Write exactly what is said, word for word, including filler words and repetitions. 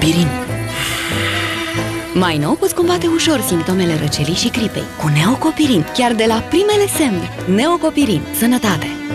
Neocopirin. Mai nou poți combate ușor simptomele răcelii și gripei cu Neocopirin, chiar de la primele semne. Neocopirin. Sănătate.